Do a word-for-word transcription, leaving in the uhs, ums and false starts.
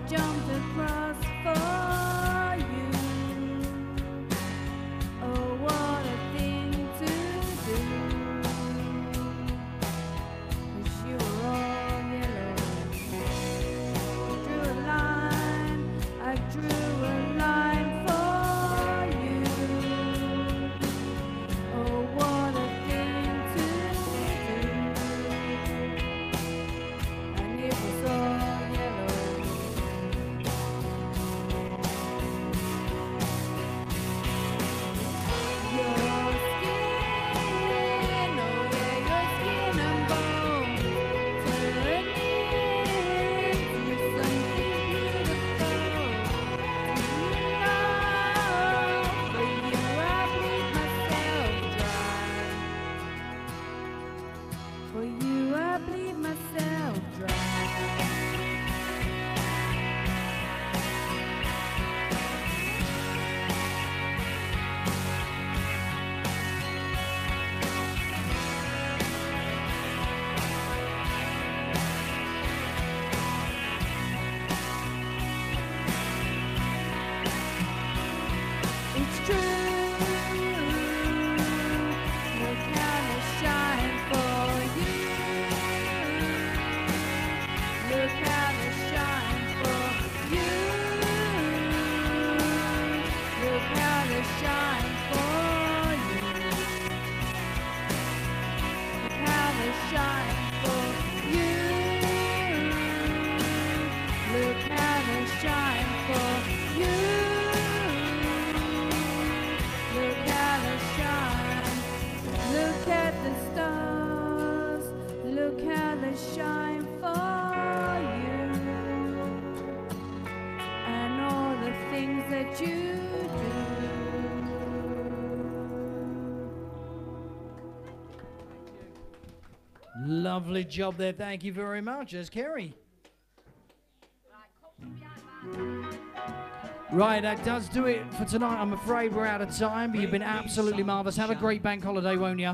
jumped across for you. Oh, what a thing to do. 'Cause you were all yellow. Drew a line, I drew a line for you. Oh, what a thing to do. And it was all yellow. Your skin, oh yeah, your skin and bones turn into something beautiful. No, for you I bleed myself dry. For you I bleed myself dry. It's true. Look how I shine for you. Look how I shine for you. Look how I shine for you. Look how I shine for you. Look how I shine for you. Look how they shine. Look at the stars. Look how they shine for you. And all the things that you do. Lovely job there. Thank you very much. There's Kerry. Right, that does do it for tonight. I'm afraid we're out of time, but you've been absolutely marvellous. Have a great bank holiday, won't you?